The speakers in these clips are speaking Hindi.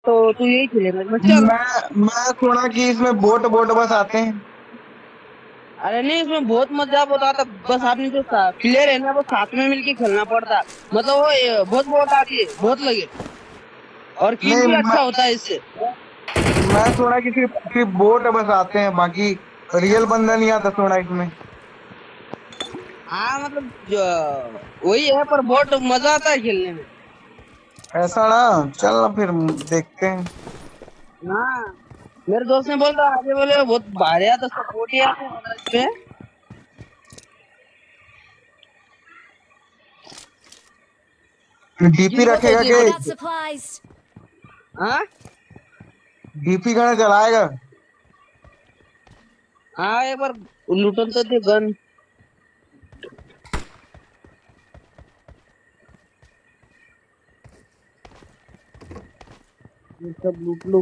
तो तू यही खेलेगा मैं चल। मैं सुना कि इसमें बोट बोट बस आते हैं। अरे नहीं इसमें बहुत मजा आता था। बस आपने जो प्लेयर है ना वो साथ में मिलके खेलना पड़ता। मतलब वो बहुत बहुत आती है बहुत लगे। और किल नहीं भी अच्छा होता है इससे। मैं सुना कि सिर्फ सिर्फ बोट बस आते हैं, बाकी रियल बंदा नहीं आता सुना इसमें। हाँ मतलब वही है पर बहुत मजा आता है खेलने में। ऐसा ना, चल ना फिर देखते हैं। हाँ मेरे दोस्त ने बोला आगे बोले बहुत भारी आता सपोर्ट ही आते हैं इसमें। डीपी किल बहुत रखेगा होती है के? बड़ी got से। supplies. हाँ डीपी गन चलाएगा? हाँ एक बार लूटन तो थे गन। ये सब लूट लो।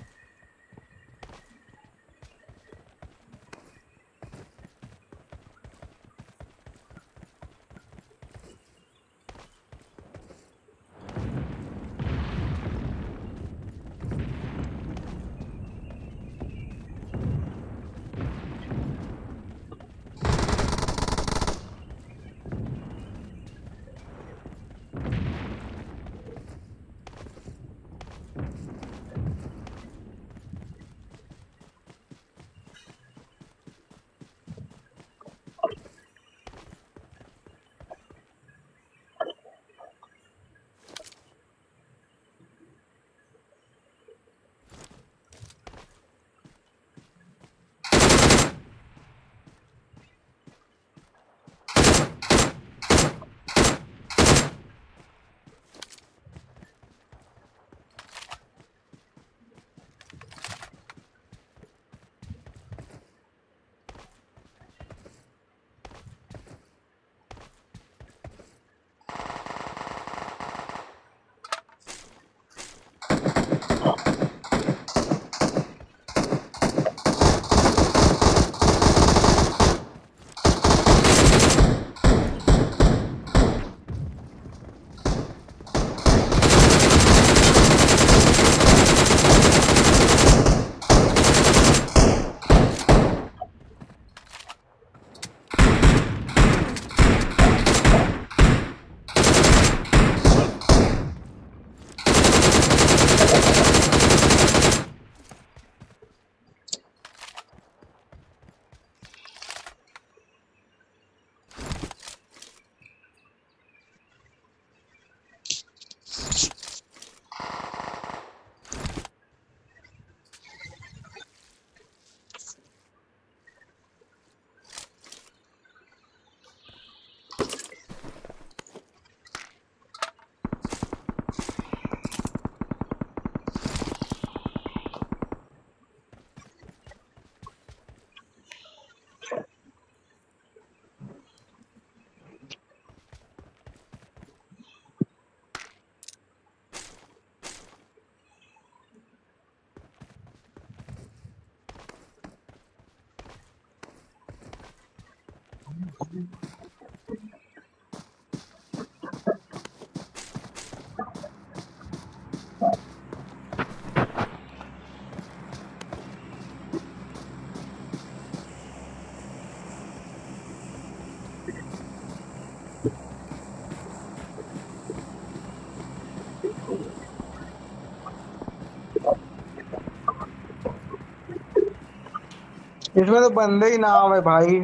इसमें तो बंदे ही ना आवे भाई।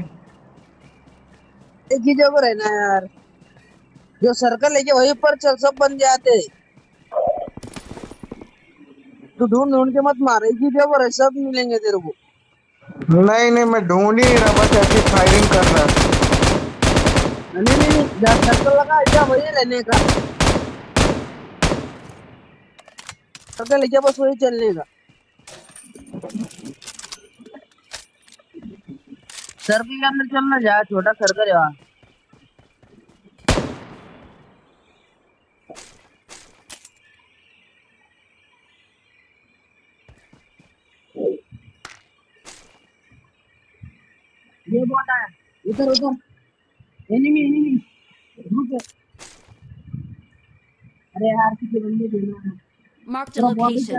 एक ही जगह रहना है यार। जो सर्कल लेके वहीं पर चल सब बन जाते। तू ढूंढ ढूंढ के मत मार एक ही जगह रहे सब मिलेंगे तेरे को। नहीं नहीं, मैं ढूंढ ही नहीं रहा, बस ऐसी फायरिंग कर रहा। नहीं नहीं नहीं जहाँ सर्कल लगा है जहाँ वही रहने का। सर्कल लेके बस वही चलने का। सर्कल के अंदर चलना जा छोटा सर्कल है वहाँ। ये बहुत है। उधर उधर एनिमी एनिमी रुक। अरे यार किसी बंदे देखना है। Marked a location.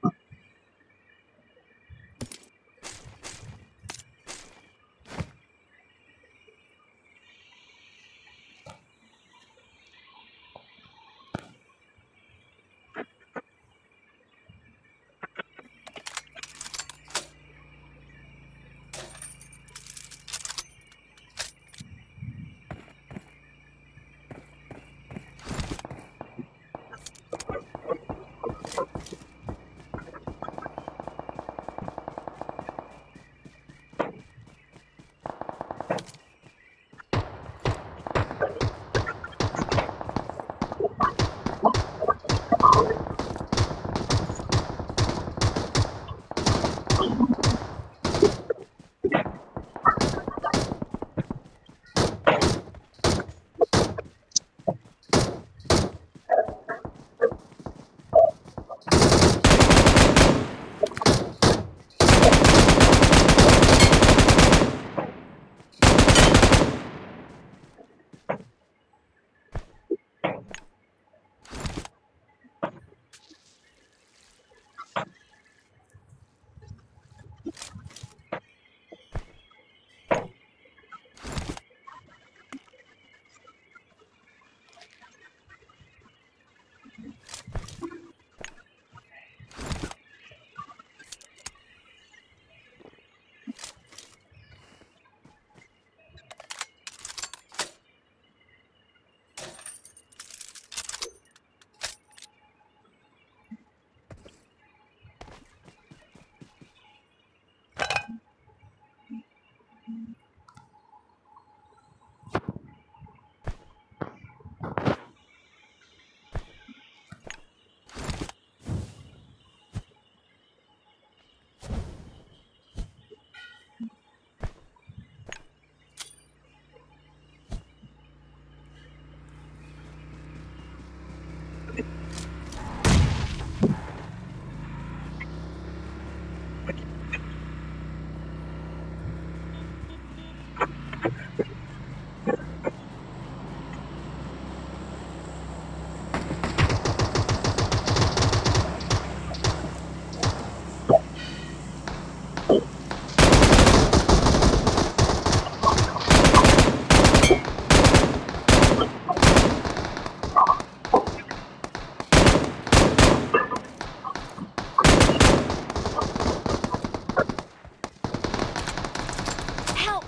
Help!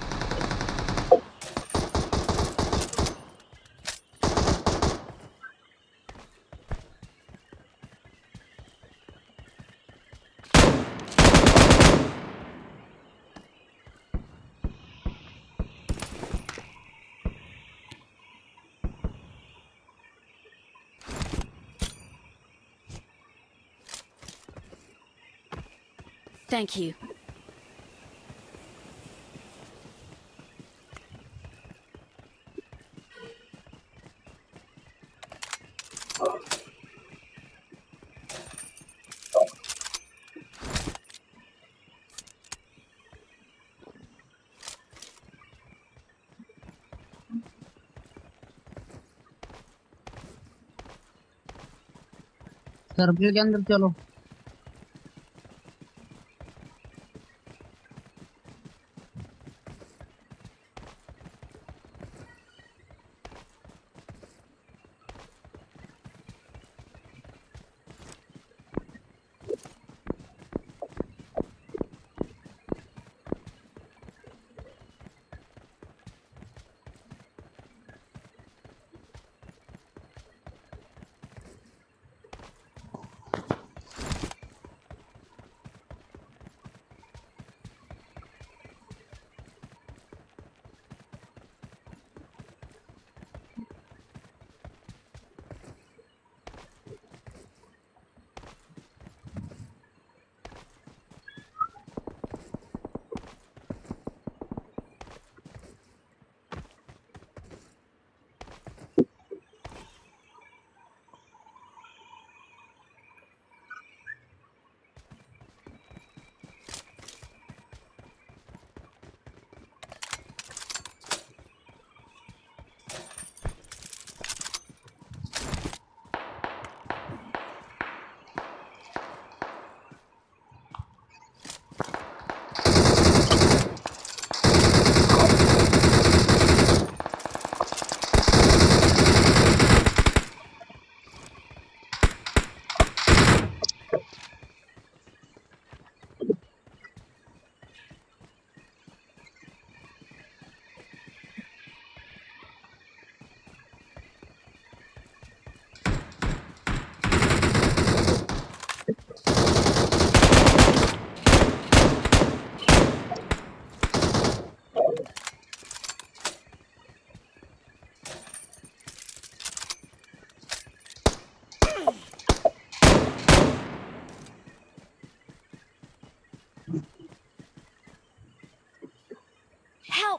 Thank you. Circle के अंदर चलो। Help!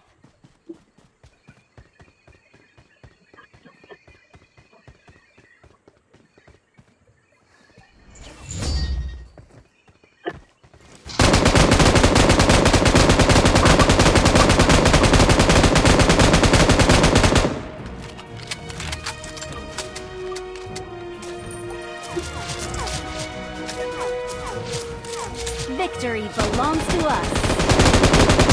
Victory belongs to us.